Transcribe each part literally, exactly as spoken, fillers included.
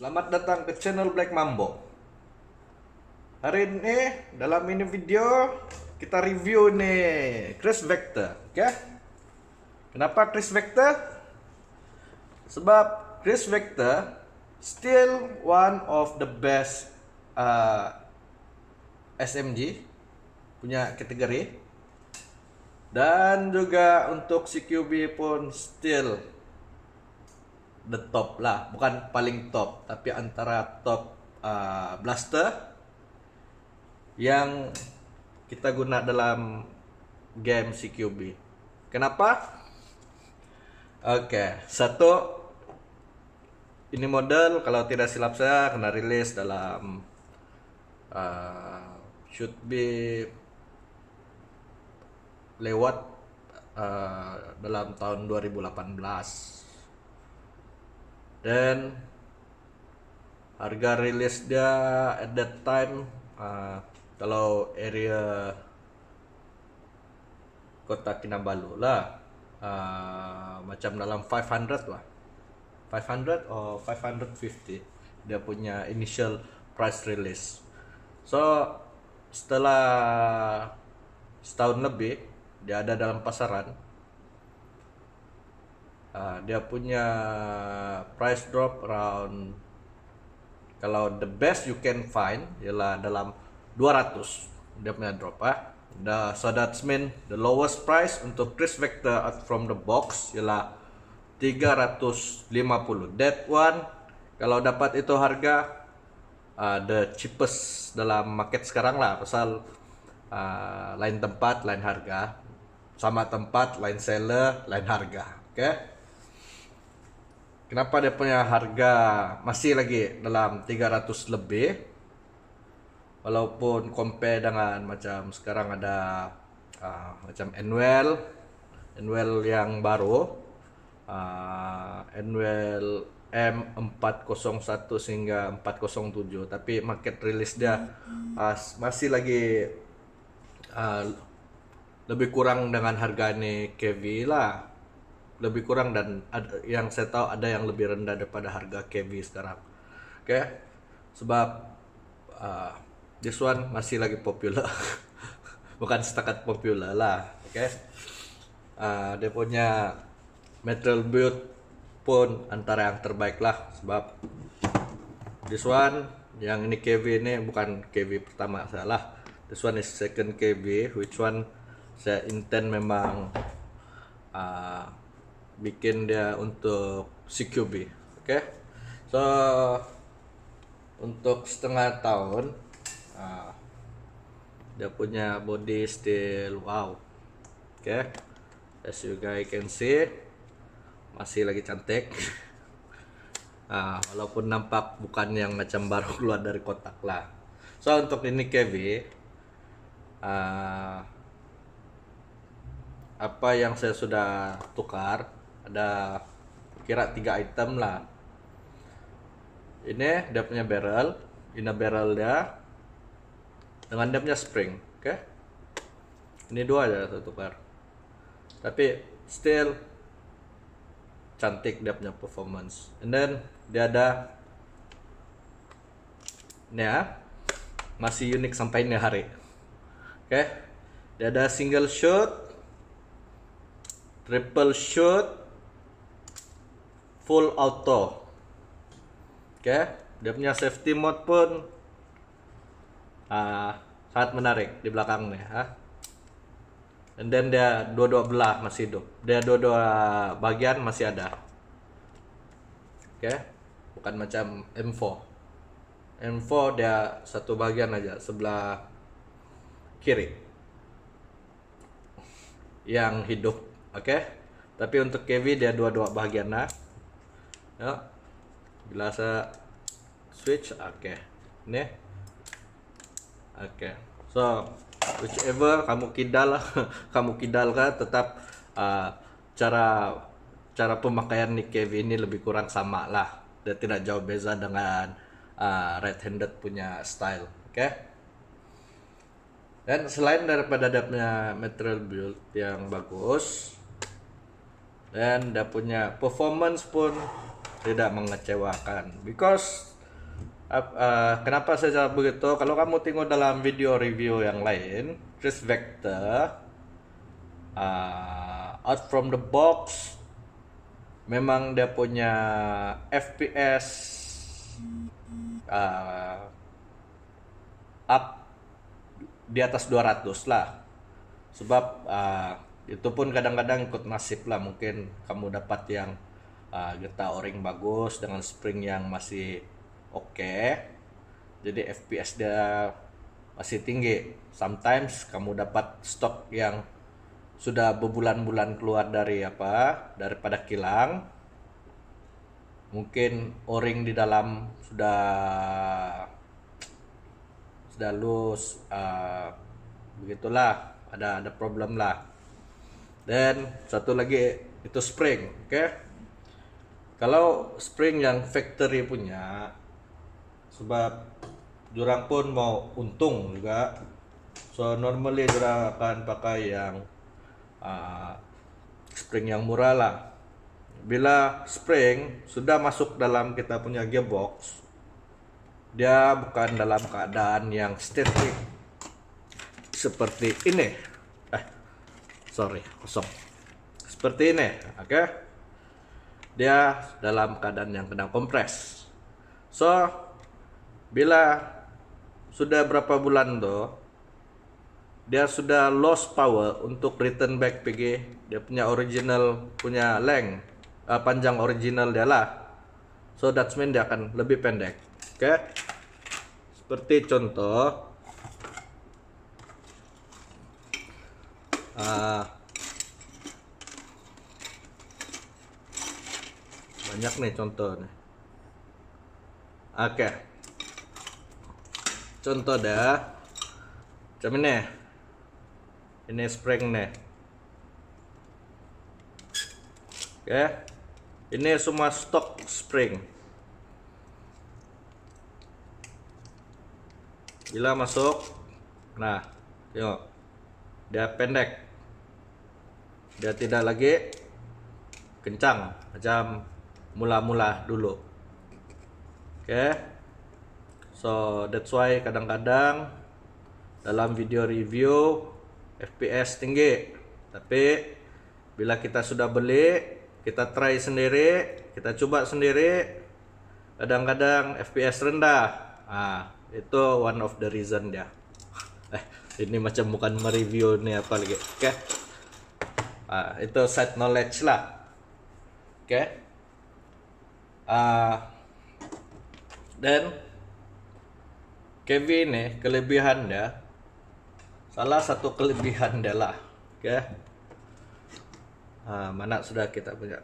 Selamat datang ke channel Black Mambo. Hari ini dalam ini video kita review nih Chris Vector, oke? Okay? Kenapa Chris Vector? Sebab Chris Vector still one of the best uh, S M G punya kategori, dan juga untuk C Q B pun still the top lah, bukan paling top, tapi antara top uh, blaster yang kita guna dalam game C Q B. Kenapa? Oke, okay. Satu, ini model kalau tidak silap saya kena rilis dalam uh, should be lewat uh, dalam tahun dua ribu delapan belas. Dan harga rilis dia at that time uh, kalau area kota Kinabalu lah uh, macam dalam lima ratus lah, lima ratus or lima ratus lima puluh dia punya initial price release. So setelah setahun lebih dia ada dalam pasaran. Uh, dia punya price drop around, kalau the best you can find ialah dalam dua ratus dia punya drop ah. The, so that's mean the lowest price untuk Chris Vector out from the box ialah tiga ratus lima puluh. That one kalau dapat itu harga uh, the cheapest dalam market sekarang lah, pasal uh, lain tempat lain harga, sama tempat lain seller lain harga. Oke, okay? Kenapa dia punya harga masih lagi dalam tiga ratus lebih, walaupun compare dengan macam sekarang ada uh, macam Nwell Nwell yang baru, uh, Nwell M empat nol satu hingga empat nol tujuh, tapi market release dia uh, masih lagi uh, lebih kurang dengan harga ini K V lah, lebih kurang, dan ada, yang saya tahu ada yang lebih rendah daripada harga K V sekarang. Oke, okay? Sebab uh, this one masih lagi popular bukan setakat popular lah. Oke, okay? uh, dia punya material build pun antara yang terbaik lah, sebab this one yang ini K V ini bukan K V pertama saya lah, this one is second K V, which one saya intend memang uh, bikin dia untuk C Q B. Oke, okay? So untuk setengah tahun uh, dia punya body still wow. Oke, okay? As you guys can see masih lagi cantik. uh, walaupun nampak bukan yang macam baru keluar dari kotak lah. So untuk ini K V uh, apa yang saya sudah tukar ada kira tiga item lah. Ini dia punya barrel, ini barrel dia dengan dia punya spring. Oke, okay? Ini dua aja saya tukar, tapi still cantik dia punya performance. And then dia ada ini ya, masih unik sampai ini hari. Oke, okay? Dia ada single shot, triple shot, full auto. Oke, okay? Dia punya safety mode pun uh, sangat menarik di belakangnya. Huh? And then dia dua-dua belah masih hidup. Dia dua-dua bagian masih ada. Oke, okay? Bukan macam M empat. M empat dia satu bagian aja sebelah kiri yang hidup. Oke, okay? Tapi untuk K V dia dua-dua bagian lah. Ya, bila saya switch, oke, okay. Nih, oke, okay. So whichever kamu kidal, kamu kidal kan tetap uh, cara cara pemakaian nih K V ini lebih kurang sama lah, dan tidak jauh beza dengan uh, right-handed punya style, oke? Okay? Dan selain daripada dia punya material build yang bagus, dan dia punya performance pun tidak mengecewakan, because Ap- uh, kenapa saya jawab begitu? Kalau kamu tengok dalam video review yang lain, Chris Vector uh, out from the box memang dia punya F P S uh, up di atas dua ratus lah. Sebab uh, itu pun kadang-kadang ikut nasib lah, mungkin kamu dapat yang uh, getah o-ring bagus dengan spring yang masih oke, okay. Jadi F P S dia masih tinggi. Sometimes kamu dapat stok yang sudah berbulan-bulan keluar dari apa daripada kilang, mungkin o-ring di dalam sudah sudah loose, uh, begitulah, ada ada problem lah. Dan satu lagi itu spring, oke? Okay? Kalau spring yang factory punya, sebab jurang pun mau untung juga, so normally jurang akan pakai yang uh, spring yang murah lah. Bila spring sudah masuk dalam kita punya gearbox, dia bukan dalam keadaan yang static seperti ini. Eh, sorry, kosong. Seperti ini, oke? Okay? Dia dalam keadaan yang kena kompres. So, bila sudah berapa bulan tuh, dia sudah lost power untuk return back P G, dia punya original, punya length, uh, panjang original dia lah. So that's mean dia akan lebih pendek. Oke, okay? Seperti contoh, uh, banyak nih contoh nih. Oke, okay. Contoh dah, macam ini, ini spring nih. Oke, okay. Ini semua stok spring. Bila masuk, nah, yuk, dia pendek, dia tidak lagi kencang macam mula-mula dulu. Oke, okay. So that's why kadang-kadang dalam video review F P S tinggi, tapi bila kita sudah beli, kita try sendiri, kita coba sendiri, kadang-kadang F P S rendah. Ah, itu one of the reason dia. Eh, ini macam bukan mereview nih apa lagi. Oke, okay. Ah, itu side knowledge lah. Oke, okay. Ah, dan Kevin nih kelebihan dia, salah satu kelebihan dia lah. Oke, okay. Ah, mana sudah kita punya.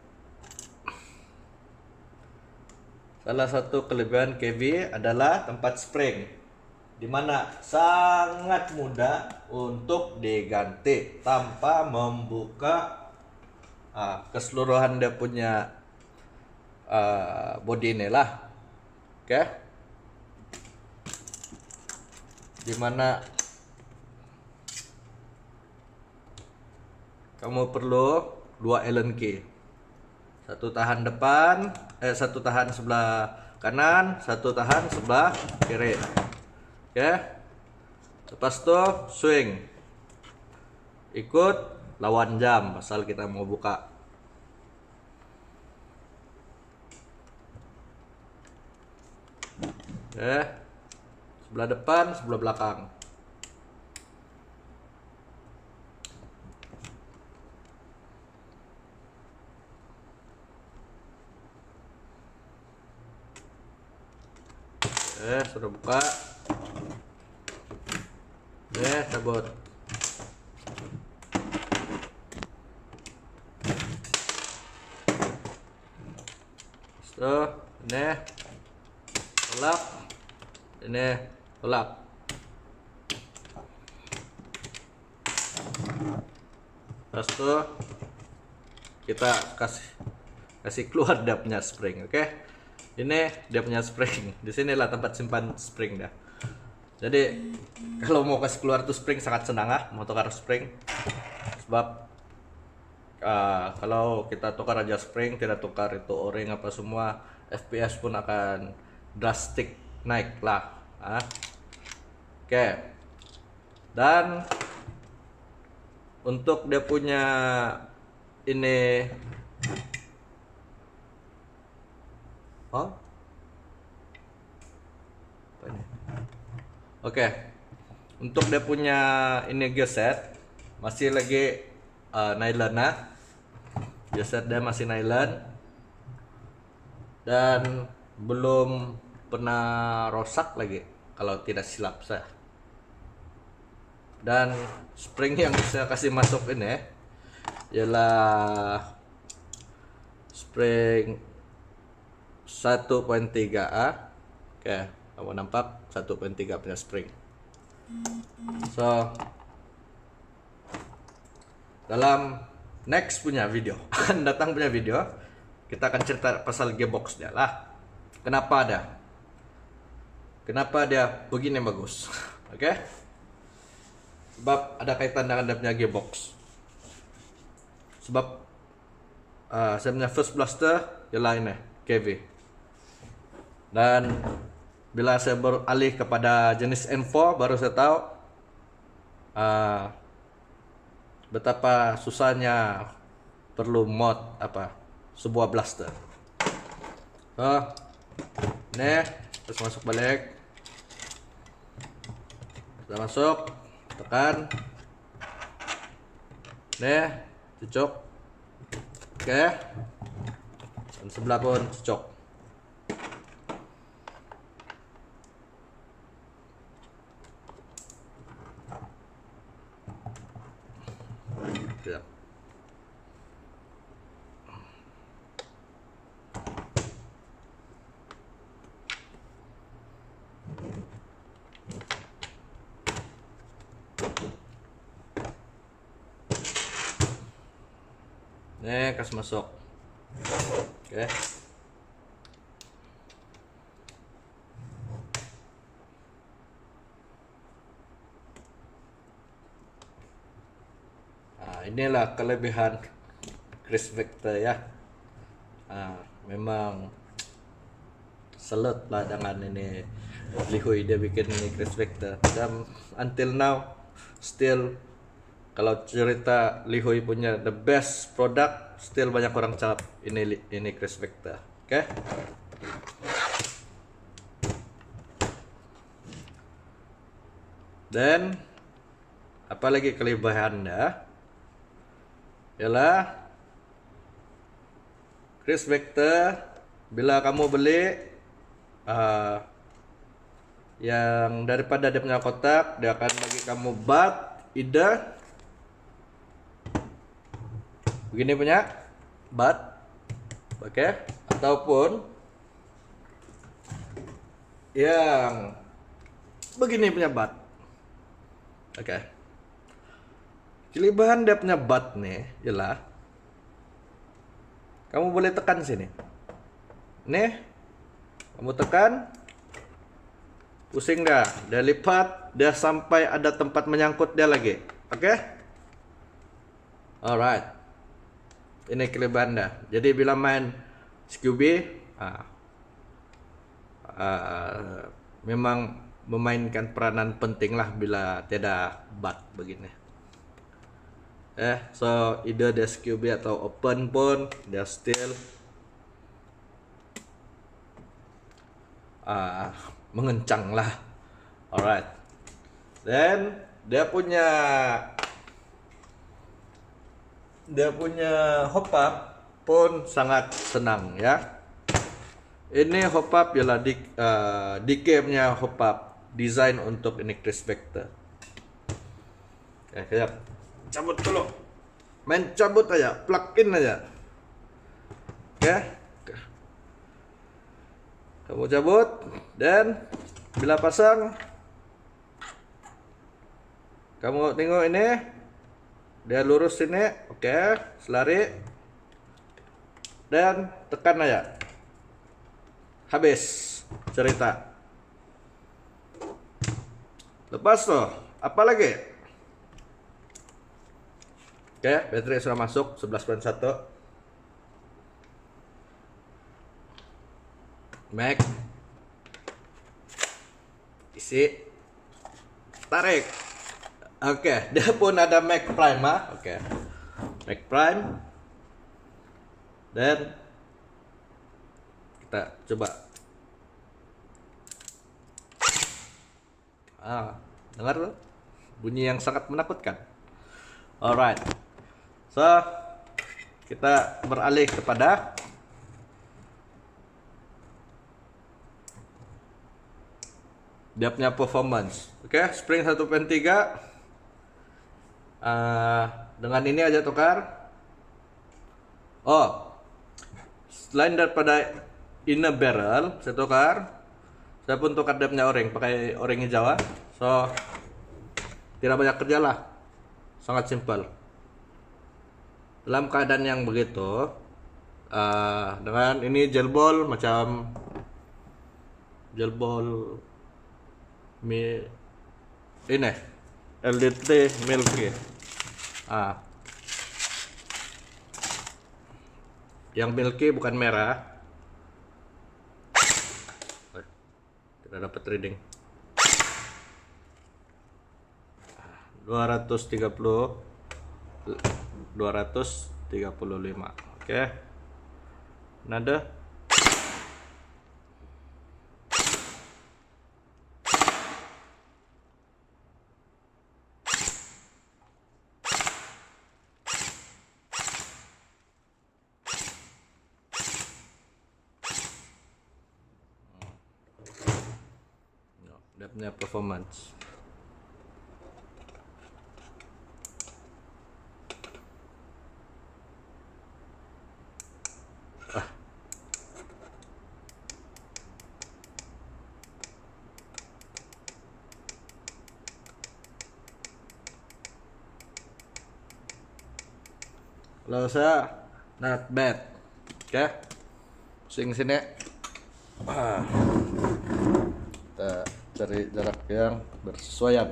Salah satu kelebihan K V adalah tempat spring, dimana sangat mudah untuk diganti tanpa membuka uh, keseluruhan dia punya uh, body ini lah. Oke, okay? Dimana kamu perlu dua Allen key, satu tahan depan, eh satu tahan sebelah kanan, satu tahan sebelah kiri. Oke, okay. Lepas itu swing, ikut lawan jam pasal kita mau buka. Oke, okay. Sebelah depan, sebelah belakang. Eh, sudah buka. Eh, cabut. So, ini tolak, ini tolak. Terus tuh kita kasih kasih keluar dia punya spring, oke? Okay? Ini dia punya spring. Di sinilah tempat simpan spring dah. Jadi kalau mau kasih keluar tuh spring sangat senang ah, mau tukar spring. Sebab uh, kalau kita tukar aja spring, tidak tukar itu o-ring apa semua, F P S pun akan drastic naiklah. Ah. Oke. Dan untuk dia punya ini oh apa ini? Oke, untuk dia punya ini geset masih lagi uh, nylon nah. Geset dia masih nylon dan belum pernah rosak lagi kalau tidak silap saya. Dan spring yang saya kasih masuk ini ialah spring satu koma tiga A. Oke, kamu nampak satu koma tiga punya spring. So dalam next punya video akan datang punya video kita akan cerita pasal gearbox dia lah. Kenapa ada? Kenapa dia begini bagus? Oke? Okay? Sebab ada kaitan dengan dia punya gearbox. Sebab uh, saya punya first blaster ialah ini K V. Dan bila saya beralih kepada jenis N empat baru saya tahu uh, betapa susahnya perlu mod apa sebuah blaster. So, nih terus masuk balik, sudah masuk, tekan, nih cocok, oke, dan sebelah pun cocok. Siap. Nih kasih masuk, oke. Nah, inilah kelebihan Chris Vector ya. Nah, memang salut lah dengan ini Lihui dia bikin ini Chris Vector. Dan until now still kalau cerita Lihui punya the best product, still banyak orang cap ini ini Chris Vector. Oke. Okay? Dan apalagi kelebihannya ialah Chris Vector bila kamu beli uh, yang daripada dia punya kotak, dia akan bagi kamu bat ida begini punya bat, oke, okay? Ataupun yang begini punya bat, oke. Okay. Kelebihan dia punya bat nih ialah kamu boleh tekan sini, nih, kamu tekan, pusing dah, dia lipat, dia sampai ada tempat menyangkut dia lagi, oke? Okay? Alright. Ini kelebihan dah. Jadi bila main S Q B, uh, uh, memang memainkan peranan penting lah bila tiada bat begini. Eh, so either dia S Q B atau open pun dia still uh, mengencang lah. Alright. Then dia punya dia punya hop up pun sangat senang ya. Ini hop up ialah di uh, D K punya hop up desain untuk ini Chris Vector. Eh, kejap. Cabut dulu. Main cabut aja, plug in aja. Oke. Okay. Kamu cabut dan bila pasang kamu tengok ini dia lurus sini, oke, okay. Selari dan tekan aja, habis cerita. Lepas tuh, apa lagi? Oke, okay, baterai sudah masuk sebelas koma satu. Mac. isi, tarik. Oke, dia pun ada Mac Prime ah. Oke, Mac Prime. Dan kita coba. Ah, dengar loh, bunyi yang sangat menakutkan. Alright, so kita beralih kepada dia punya performance. Oke, okay, spring satu koma tiga. Uh, dengan ini aja tukar. Oh, selain daripada inner barrel, saya tukar. Saya pun tukar dia punya o-ring, pakai o-ring hijau. So, tidak banyak kerja lah. Sangat simpel. Dalam keadaan yang begitu, uh, dengan ini gel ball macam gel ball Mi, ini L D T Milky. Ah, yang Milky bukan merah. Tidak dapat reading. dua ratus tiga puluh, dua ratus tiga puluh lima. Oke, okay. Nada. Dia punya performance. Ah. Kalau saya not bad. Oke, okay. Pusing sini. Ah. Kita cari jarak yang bersesuaian.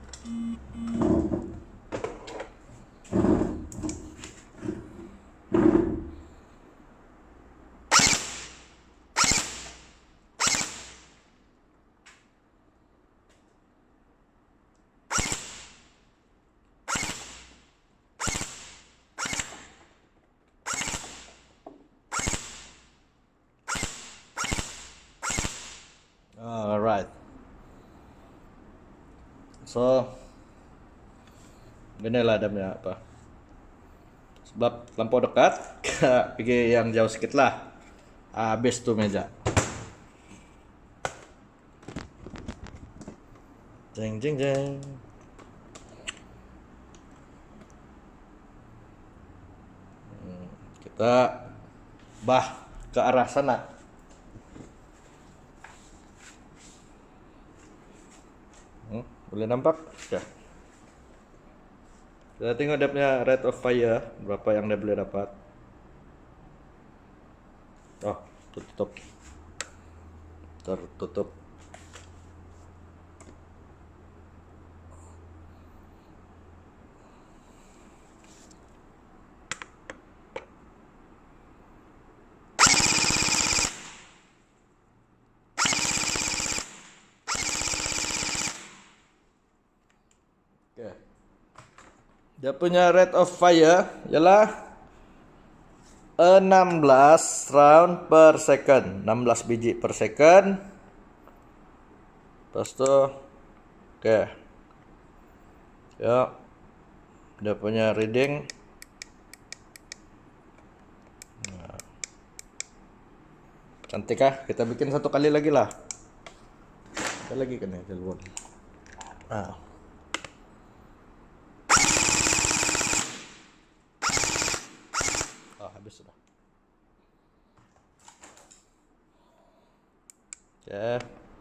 Alright. So, inilah adamnya apa? Sebab lampau dekat, pergi yang jauh sedikit lah. Habis tuh meja. Jeng jeng jeng. Hmm, kita bah ke arah sana. Hmm, boleh nampak? Ya. Kita tengok dia punya rate of fire, berapa yang dia boleh dapat. Oh, tutup. Tertutup. Oke. Dia punya rate of fire ialah enam belas round per second, enam belas biji per second. Lepas tu, oke. Ya, dia punya reading. Nah. Cantik kah? Kita bikin satu kali lagi lah. Kita lagi kan ya, telepon. Ah. Habis sudah. Oke.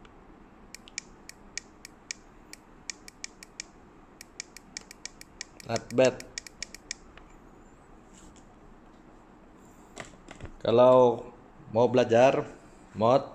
Not bad. Kalau mau belajar mod,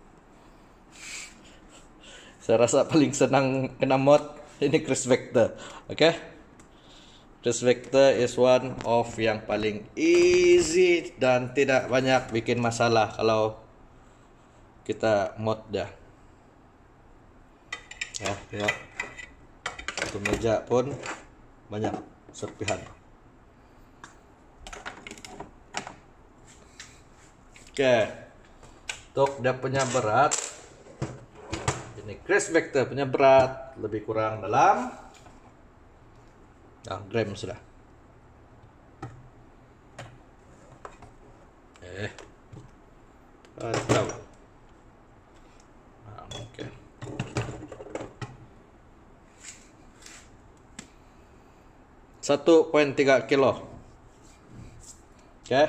saya rasa paling senang kena mod ini Chris Vector. Oke. Okay? Chris Vector is one of yang paling easy dan tidak banyak bikin masalah kalau kita mod dah. Ya, ya. Satu meja pun banyak serpihan. Oke, untuk dia punya berat, ini Chris Vector punya berat lebih kurang dalam nah, gram sudah. Eh, ah, tahu. Ah, oke. satu koma tiga kilo. Oke.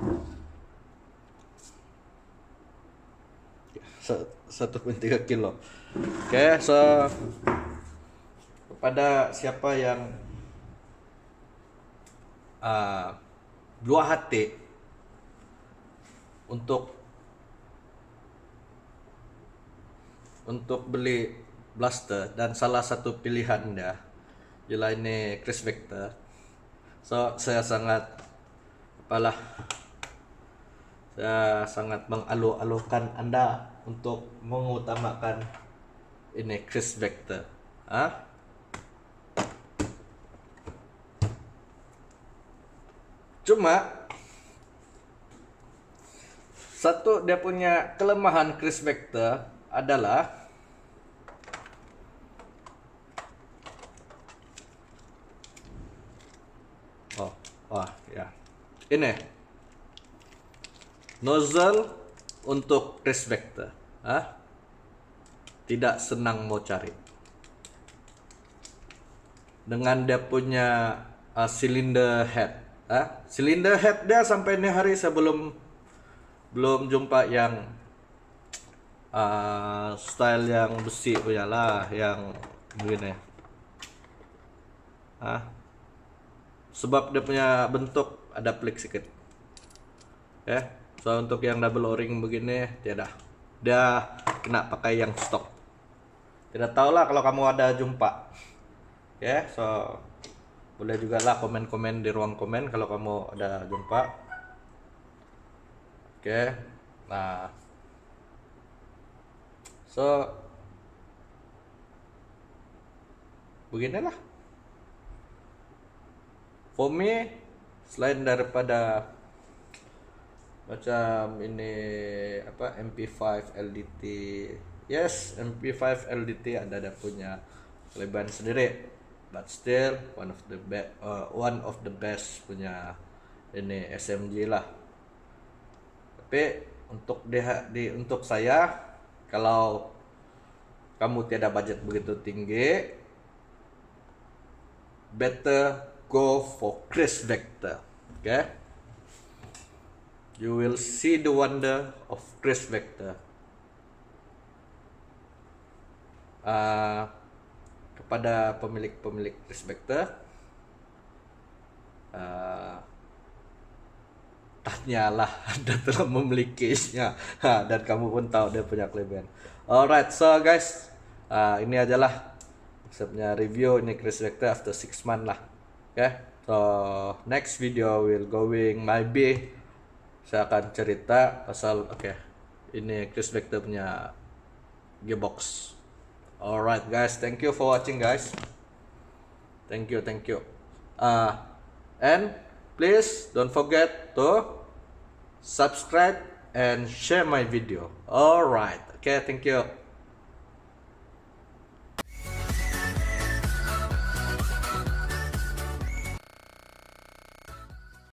satu koma tiga kilo. Oke, so kepada siapa yang uh, dua hati untuk untuk beli blaster dan salah satu pilihan dia ialah ini Chris Vector. So saya sangat apalah saya sangat mengalu-alukan Anda untuk mengutamakan ini Chris Vector. Hah? Cuma satu dia punya kelemahan Chris Vector adalah oh, wah ya. Ini nozzle untuk Chris Vector. Hah? Tidak senang mau cari. Dengan dia punya uh, cylinder head. Ah, cylinder head dia sampai ini hari saya belum belum jumpa yang uh, style yang besi punya lah, yang begini. Ah, sebab dia punya bentuk ada plik sedikit. Ya, okay. So untuk yang double o-ring begini tiada. Dia kena pakai yang stok. Tidak tahu lah kalau kamu ada jumpa. Oke, okay, so boleh juga lah komen-komen di ruang komen kalau kamu ada jumpa. Oke, okay. Nah, so beginilah. For me, selain daripada macam ini apa M P lima L D T, yes M P lima L D T ada ada punya kelebihan sendiri. But still one of the best uh, one of the best punya ini S M G lah. Tapi untuk di, di untuk saya, kalau kamu tiada budget begitu tinggi, better go for Chris Vector. Okay, you will see the wonder of Chris Vector. Uh, kepada pemilik-pemilik Chris Vector, uh, tanyalah Anda telah memilikinya dan kamu pun tahu dia punya kelebihan. Alright, so guys, uh, ini ajalah maksudnya review ini Chris Vector after six months lah. Oke, okay? So next video will going maybe saya akan cerita pasal oke okay, ini Chris Vector punya gearbox. Alright guys, thank you for watching guys. Thank you, thank you. Uh, and please don't forget to subscribe and share my video. Alright, okay, thank you.